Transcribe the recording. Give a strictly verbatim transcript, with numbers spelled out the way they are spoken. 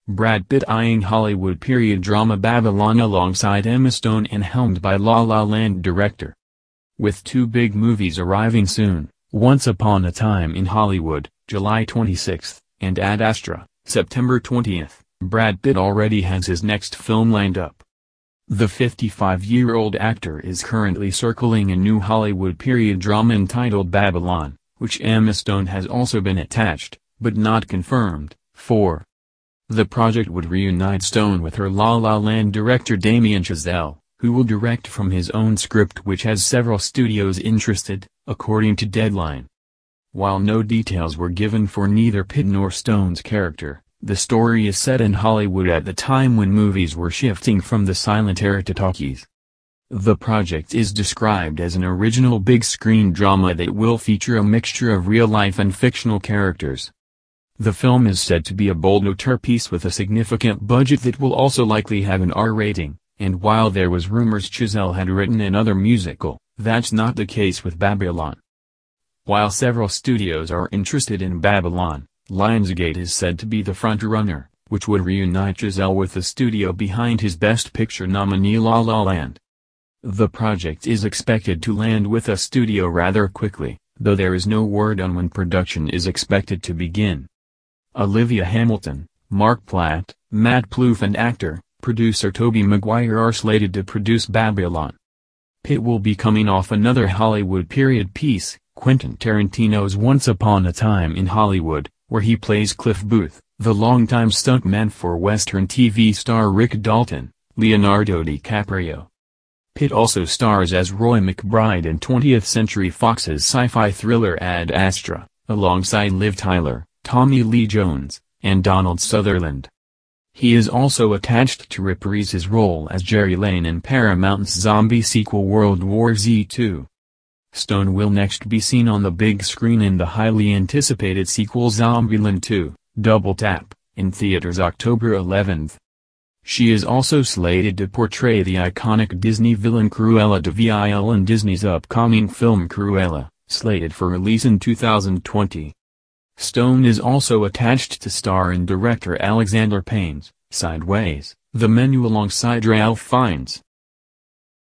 Brad Pitt eyeing Hollywood period drama Babylon alongside Emma Stone and helmed by La La Land director. With two big movies arriving soon, Once Upon a Time in Hollywood, July twenty-sixth, and Ad Astra, September twentieth, Brad Pitt already has his next film lined up. The fifty-five-year-old actor is currently circling a new Hollywood period drama entitled Babylon, which Emma Stone has also been attached, but not confirmed, for. The project would reunite Stone with her La La Land director Damien Chazelle, who will direct from his own script which has several studios interested, according to Deadline. While no details were given for neither Pitt nor Stone's character, the story is set in Hollywood at the time when movies were shifting from the silent era to talkies. The project is described as an original big-screen drama that will feature a mixture of real-life and fictional characters. The film is said to be a bold auteur piece with a significant budget that will also likely have an R rating, and while there was rumors Chazelle had written another musical, that's not the case with Babylon. While several studios are interested in Babylon, Lionsgate is said to be the front-runner, which would reunite Chazelle with the studio behind his Best Picture nominee La La Land. The project is expected to land with a studio rather quickly, though there is no word on when production is expected to begin. Olivia Hamilton, Mark Platt, Matt Plouffe and actor, producer Tobey Maguire are slated to produce Babylon. Pitt will be coming off another Hollywood period piece, Quentin Tarantino's Once Upon a Time in Hollywood, where he plays Cliff Booth, the longtime stuntman for Western T V star Rick Dalton, Leonardo DiCaprio. Pitt also stars as Roy McBride in twentieth Century Fox's sci-fi thriller Ad Astra, alongside Liv Tyler, Tommy Lee Jones, and Donald Sutherland. He is also attached to reprise his role as Jerry Lane in Paramount's zombie sequel World War Z two. Stone will next be seen on the big screen in the highly anticipated sequel Zombieland two, Double Tap, in theaters October eleventh. She is also slated to portray the iconic Disney villain Cruella de Vil in Disney's upcoming film Cruella, slated for release in two thousand twenty. Stone is also attached to star in director Alexander Payne's Sideways, The Menu alongside Ralph Fiennes.